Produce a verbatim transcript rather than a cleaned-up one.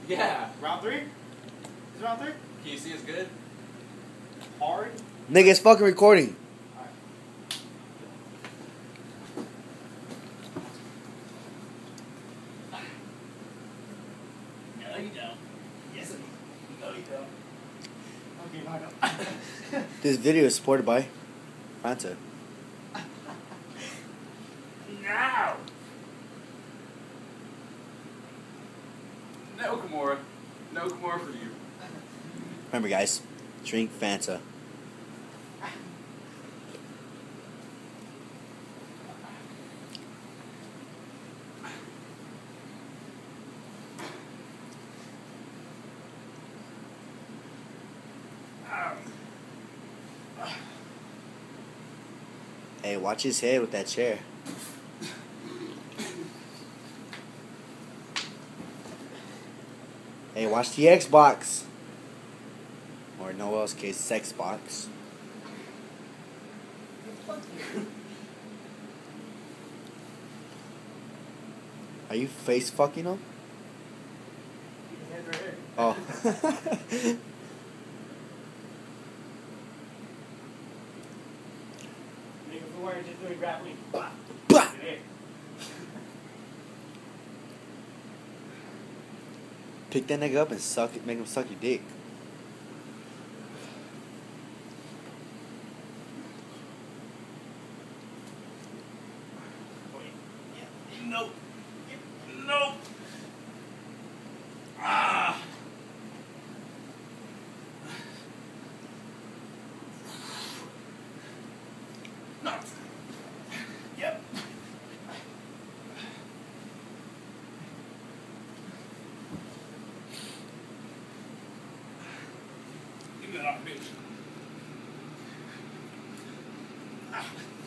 Yeah. Round three? Is it round three? Can you see us good? Hard? Nigga, it's fucking recording. Alright. No, you don't. Yes, I do. No, you don't. Okay, Michael. This video is supported by Fanta. Now! No, Kimura. No, Kimura for you. Remember, guys, drink Fanta. Hey, watch his head with that chair. Hey, watch the Xbox. Or in Noel's case, Sexbox. Are you face fucking him? His head's right here. Oh. Nigga, if we weren't just doing grappling. Bah! Bah! Hey. Pick that nigga up and suck it, make him suck your dick. Nope. Nope. Ah. No. Yep. Give me that off, bitch. Ah.